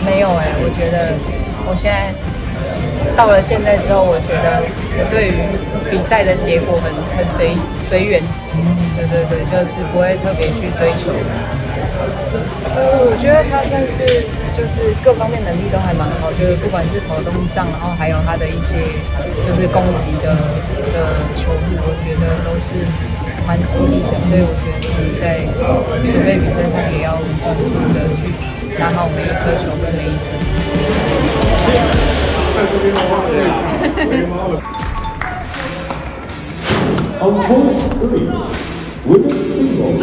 没有哎、我觉得我现在到了现在之后，我觉得我对于比赛的结果很随缘，对对对，就是不会特别去追求。我觉得他算是就是各方面能力都还蛮好，就是不管是跑动上，然后还有他的一些就是攻击的球路，我觉得都是蛮犀利的，所以我觉得就是在准备比赛上也要专注的去打好每一颗球跟每一分。 On point 3, with a single,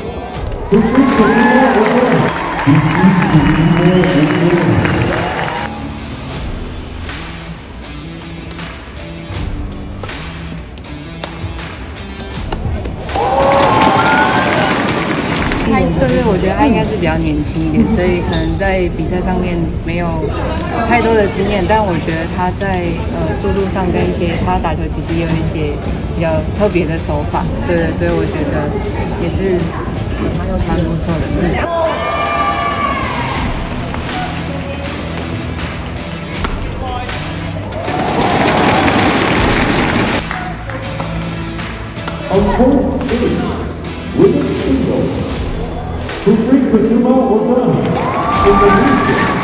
就是我觉得他应该是比较年轻一点，所以可能在比赛上面没有太多的经验，但我觉得他在速度上跟一些他打球其实也有一些比较特别的手法，对，所以我觉得也是蛮不错的。 on point 3, with a single, Patrick Kusuma Otani, Indonesia.